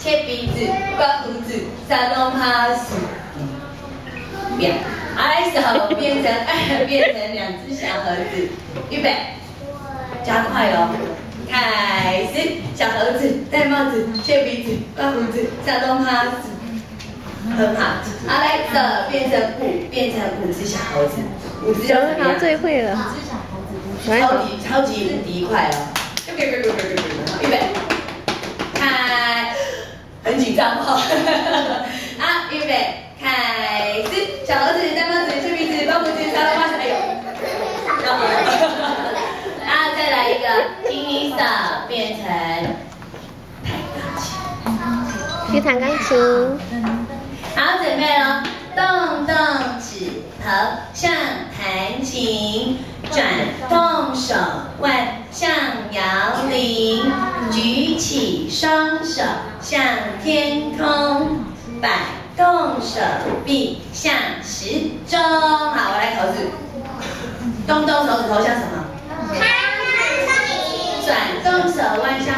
切鼻子，刮胡子，撒东趴鼠。变，来手变成2只小盒子，预备，加快哦。 开始，小盒子戴帽子，切鼻子，刮胡子，撒东趴鼠，很好。好，来手变成5只小猴子，5只小猴子最会了 ，5只小猴子，超级无敌快哦！预备，开，很紧张哦。好，预备，开始，小猴子戴帽子，切鼻子，刮胡子，撒东趴鼠，哎呦，然后再来一个听你手变成去弹钢琴。 好，准备咯，动动指头像弹琴，转动手腕像摇铃，举起双手像天空，摆动手臂像时钟。好，我来考试，动动手指头像什么？转动手腕像